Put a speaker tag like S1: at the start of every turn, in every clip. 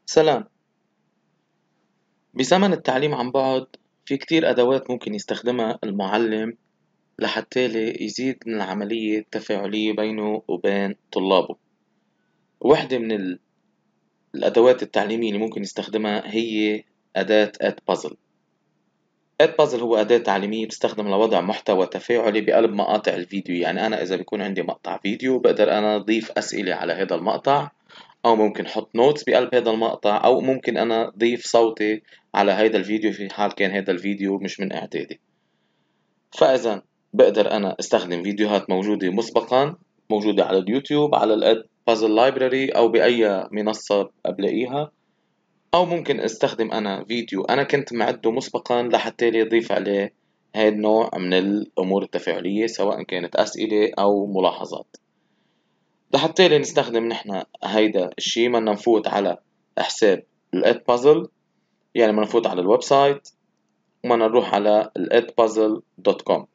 S1: سلام. بزمن التعليم عن بعد في كتير أدوات ممكن يستخدمها المعلم لحتى يزيد من العملية التفاعلية بينه وبين طلابه. واحدة من الأدوات التعليمية اللي ممكن يستخدمها هي أداة Edpuzzle. Edpuzzle هو أداة تعليمية بتستخدم لوضع محتوى تفاعلي بقلب مقاطع الفيديو. يعني أنا إذا بيكون عندي مقطع فيديو بقدر أنا أضيف أسئلة على هذا المقطع، أو ممكن أحط نوتس بقلب هذا المقطع، أو ممكن أنا أضيف صوتي على هذا الفيديو في حال كان هذا الفيديو مش من إعدادي. فإذا بقدر أنا استخدم فيديوهات موجودة مسبقا، موجودة على اليوتيوب، على الاد بازل لايبراري، أو بأي منصة بلاقيها، أو ممكن استخدم أنا فيديو أنا كنت معده مسبقا لحتى يضيف عليه هذا النوع من الأمور التفاعلية، سواء كانت أسئلة أو ملاحظات. لحتى نستخدم نحن هيدا الشي بدنا نفوت على حساب الاد بازل، يعني بدنا نفوت على الويب سايت وبدنا نروح على الادبازل.com.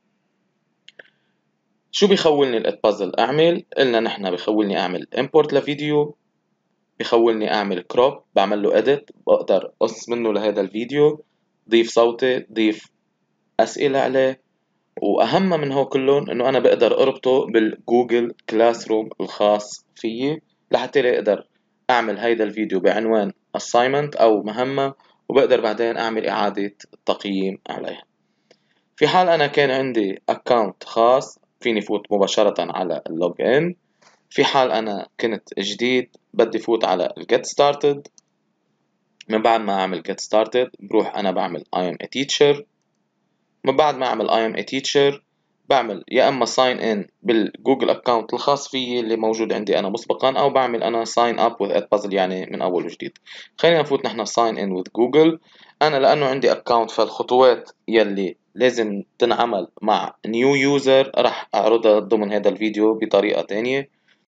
S1: شو بيخولني الادبازل اعمل؟ قلنا نحن بيخولني اعمل import لفيديو، بيخولني اعمل crop، بعمل له edit، بقدر اقص منه لهذا الفيديو، ضيف صوتي، ضيف اسئلة عليه، واهم من هو كلهم انه انا بقدر اربطه بالجوجل كلاس روم الخاص فيي لحتى اقدر اعمل هيدا الفيديو بعنوان assignment او مهمة، وبقدر بعدين اعمل اعادة تقييم عليها. في حال انا كان عندي account خاص فيني فوت مباشرة على اللوج ان. في حال انا كنت جديد بدي فوت على get started. من بعد ما اعمل get started بروح انا بعمل I am a teacher. من بعد ما اعمل I am a teacher بعمل يا اما sign in بالجوجل اكاونت الخاص فيي اللي موجود عندي انا مسبقا، او بعمل انا sign up with Edpuzzle يعني من اول وجديد. خلينا نفوت نحن sign in with جوجل. انا لانه عندي اكاونت فالخطوات يلي لازم تنعمل مع new user راح اعرضها ضمن هذا الفيديو بطريقة تانية.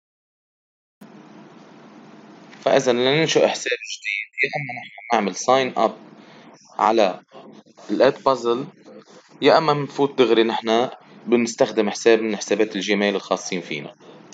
S1: فاذا لننشئ حساب جديد يا اما نحن نعمل sign up على الادبازل، يا اما بنفوت دغري نحن بنستخدم حساب من حسابات الجيميل الخاصين فينا.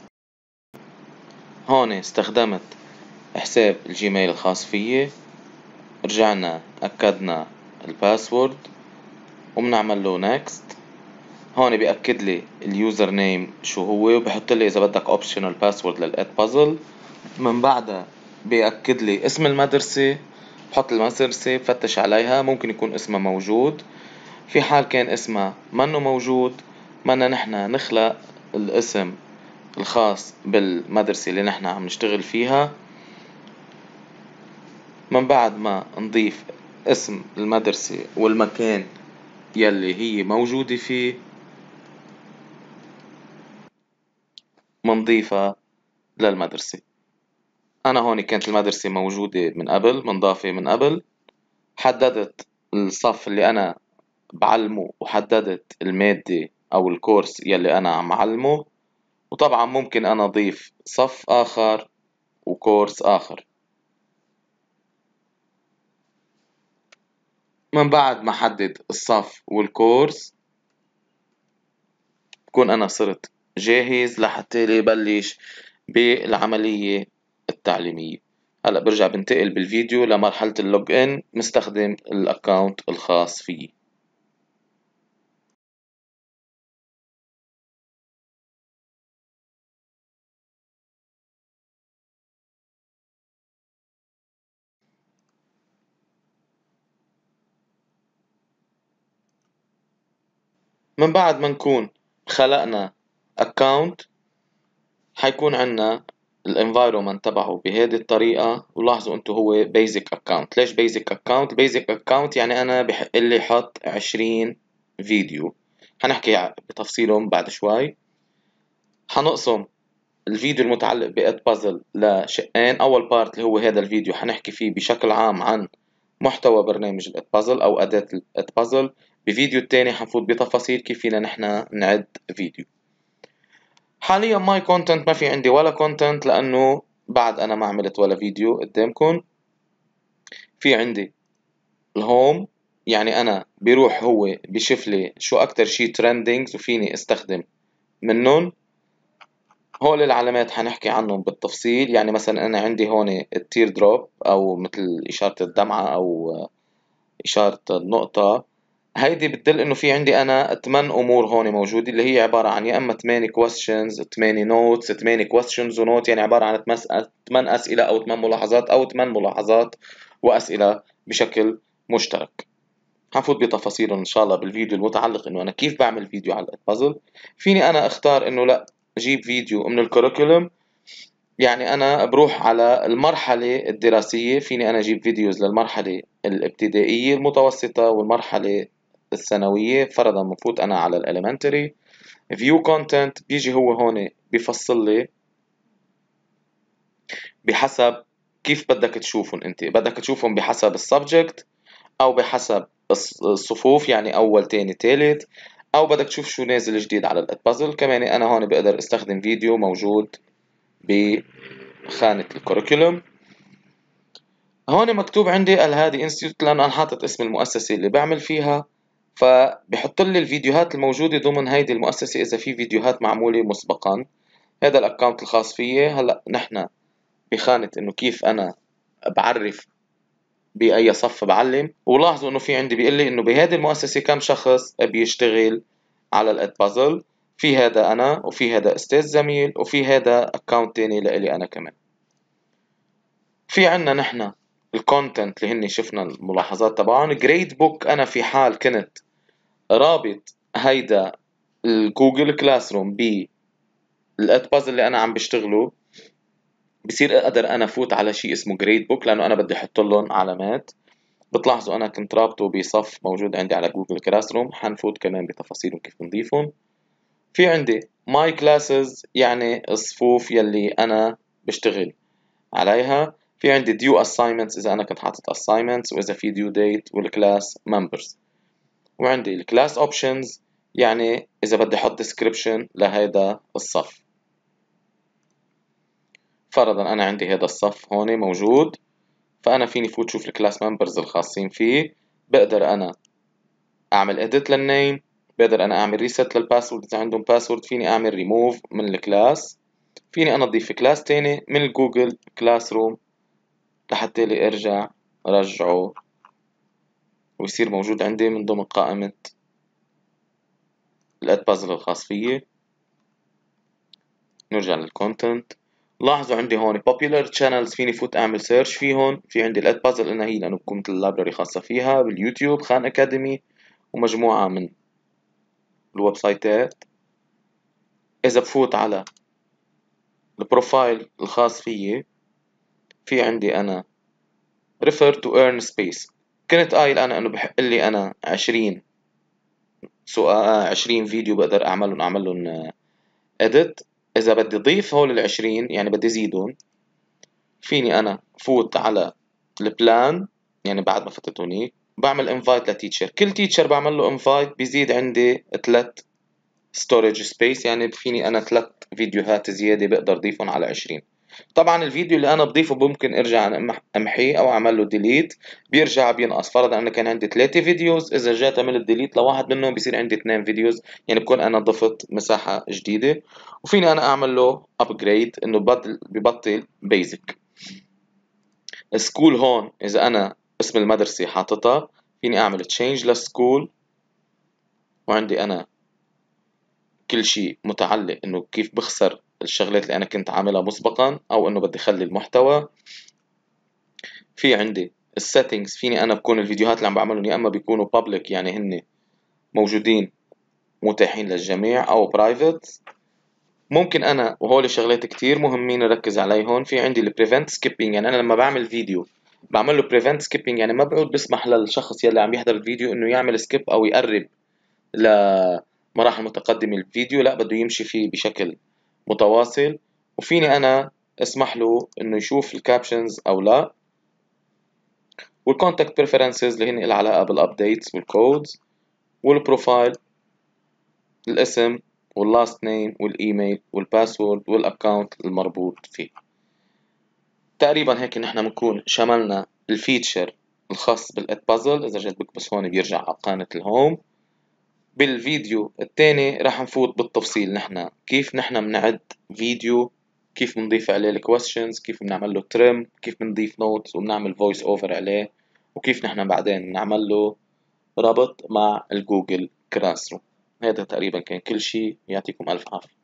S1: هون استخدمت حساب الجيميل الخاص فيي، رجعنا أكدنا الباسورد وبنعمل له next. هون بيأكد لي اليوزر نيم شو هو، وبحط لي إذا بدك optional password للاد بازل. من بعدها بيأكد لي اسم المدرسة، بحط المدرسة بفتش عليها، ممكن يكون اسمها موجود. في حال كان اسمها منه موجود بدنا نحن نخلق الاسم الخاص بالمدرسة اللي نحن عم نشتغل فيها. من بعد ما نضيف اسم المدرسة والمكان يلي هي موجودة فيه منضيفها للمدرسة. أنا هون كانت المدرسة موجودة من قبل، منضافة من قبل. حددت الصف اللي أنا بعلمه، وحددت المادة أو الكورس يلي أنا عم علمه، وطبعا ممكن أنا أضيف صف آخر وكورس آخر. من بعد ما حدد الصف والكورس بكون أنا صرت جاهز لحتى يبلش بالعملية التعليمية. هلأ برجع بنتقل بالفيديو لمرحلة اللوج إن مستخدم الأكاونت الخاص فيي. من بعد ما نكون خلقنا أكاونت حيكون عنا الانفايرومنت تبعه بهذه الطريقة. ولاحظوا انتو هو بيزك اكاونت. ليش بيزك اكاونت؟ بيزك اكاونت يعني انا بحق لي حط 20 فيديو، حنحكي بتفصيلهم بعد شوي. حنقسم الفيديو المتعلق بإد بازل لشقين. أول بارت اللي هو هذا الفيديو حنحكي فيه بشكل عام عن محتوى برنامج الإد بازل أو أداة الإد بازل. بفيديو التاني حنفوت بتفاصيل كيف فينا نحن نعد فيديو. حاليا ماي كونتنت ما في عندي ولا كونتنت لأنه بعد أنا ما عملت ولا فيديو قدامكم. في عندي الهوم، يعني أنا بيروح هو بيشوف لي شو أكتر شي ترندينجز وفيني استخدم منهم. هول العلامات حنحكي عنهم بالتفصيل. يعني مثلا أنا عندي هون التير دروب أو مثل إشارة الدمعة أو إشارة النقطة. هيدي بتدل إنه في عندي أنا 8 أمور هون موجودة، اللي هي عبارة عن يا إما 8 questions 8 notes 8 questions و note، يعني عبارة عن 8 أسئلة أو 8 ملاحظات أو 8 ملاحظات وأسئلة بشكل مشترك. حنفوت بتفاصيلهم إن شاء الله بالفيديو المتعلق إنه أنا كيف بعمل فيديو على البازل. فيني أنا أختار إنه لأ أجيب فيديو من الكوريكولوم، يعني أنا بروح على المرحلة الدراسية، فيني أنا أجيب فيديوز للمرحلة الابتدائية المتوسطة والمرحلة الثانوية. فرضا بفوت أنا على الإليمنتري فيو كونتنت، بيجي هو هون بيفصل لي بحسب كيف بدك تشوفهم. أنت بدك تشوفهم بحسب السبجكت أو بحسب الصفوف، يعني أول تاني تالت، أو بدك تشوف شو نازل جديد على البازل. كمان أنا هون بقدر استخدم فيديو موجود بخانة الكوريكولوم. هون مكتوب عندي الهادي انستيتوت لأنه أنا حاطط اسم المؤسسة اللي بعمل فيها، فبحط لي الفيديوهات الموجودة ضمن هيدي المؤسسة إذا في فيديوهات معمولة مسبقا. هذا الأكاونت الخاص فيي. هلأ نحن بخانة إنه كيف أنا بعرف بأي صف بعلم، ولاحظوا إنه في عندي بيقول لي إنه بهذه المؤسسة كم شخص بيشتغل على البازل. في هذا أنا، وفي هذا أستاذ زميل، وفي هذا أكاونت تاني لإلي أنا كمان. في عنا نحن الكونتنت اللي هني شفنا الملاحظات تبعهم. جريد بوك، أنا في حال كنت رابط هيدا الجوجل كلاس روم بالأدباز اللي أنا عم بشتغله، بصير أقدر أنا فوت على شيء اسمه جريد بوك لأنه أنا بدي أحط لهم علامات. بتلاحظوا أنا كنت رابطه بصف موجود عندي على جوجل كلاس روم. حنفوت كمان بتفاصيلهم كيف نضيفهم. في عندي ماي كلاسز، يعني الصفوف يلي أنا بشتغل عليها. في عندي due assignments إذا أنا كنت حاطط assignments، وإذا في due date، والclass members. وعندي الclass options، يعني إذا بدي أحط description لهذا الصف. فرضا أنا عندي هذا الصف هون موجود، فأنا فيني فوت شوف الclass members الخاصين فيه. بقدر أنا أعمل edit للنيم، بقدر أنا أعمل reset للباسورد إذا عندهم باسورد، فيني أعمل remove من الكلاس، فيني أنا أضيف كلاس تاني من الجوجل كلاس روم لحتى لي أرجع رجعه ويصير موجود عندي من ضمن قائمة الأدبازل الخاص فيي. نرجع للكونتنت. لاحظوا عندي هون popular channels، فيني فوت أعمل search فيهن. في عندي الأدبازل إنها هي لأنه بكون مثل اللايبراري خاصة فيها باليوتيوب، خان أكاديمي، ومجموعة من الويب سايتات. إذا بفوت على البروفايل الخاص فيي، في عندي أنا refer to earn space. كنت قايل أنا إنه بحق لي أنا 20 سؤال 20 فيديو بقدر أعملهم edit. إذا بدي أضيف هول ال20 يعني بدي زيدهم، فيني أنا فوت على البلان، يعني بعد ما فتت هونيك بعمل انفايت لتيتشر. كل تيتشر بعمل له انفايت بيزيد عندي 3 ستورج سبيس، يعني فيني أنا 3 فيديوهات زيادة بقدر أضيفهم على 20. طبعا الفيديو اللي أنا بضيفه ممكن أرجع أمحيه أو أعمل له ديليت، بيرجع بينقص. فرضا أنا كان عندي 3 فيديوز، إذا رجعت عملت ديليت لواحد منهم بيصير عندي 2 فيديوز، يعني بكون أنا ضفت مساحة جديدة. وفيني أنا أعمل له أبجريد إنه ببطل بيزك. سكول هون إذا أنا اسم المدرسة حاططها، فيني أعمل تشينج للسكول، وعندي أنا كل شيء متعلق إنه كيف بخسر الشغلات اللي أنا كنت عاملها مسبقا أو إنه بدي أخلي المحتوى. في عندي السيتنجز، فيني أنا بكون الفيديوهات اللي عم بعملهم يا إما بيكونوا public يعني هن موجودين متاحين للجميع، أو private. ممكن أنا وهول الشغلات كتير مهمين نركز عليهم. في عندي ال prevent skipping، يعني أنا لما بعمل فيديو بعمل له prevent skipping، يعني ما بعود بسمح للشخص يلي عم يحضر الفيديو إنه يعمل skip أو يقرب لمراحل متقدمة الفيديو، لا بده يمشي فيه بشكل متواصل. وفيني أنا اسمح له إنه يشوف الكابشنز أو لا. والكونتاكت بريفرنسز اللي هن العلاقة بالابديتس والكودز. والبروفايل الاسم واللاست نيم والايميل والباسورد والاكونت المربوط فيه. تقريبا هيك نحن بنكون شملنا الفيتشر الخاص بالادبازل. اذا جيت بكبس هون بيرجع على قائمة الهوم. بالفيديو التاني راح نفوت بالتفصيل نحن كيف نحن بنعد فيديو، كيف بنضيف عليه الكويستشنز، كيف بنعمل له تريم، كيف بنضيف نوتس وبنعمل فويس اوفر عليه، وكيف نحن بعدين نعمل له ربط مع الجوجل كلاس روم. هذا تقريبا كان كل شي، يعطيكم ألف عافية.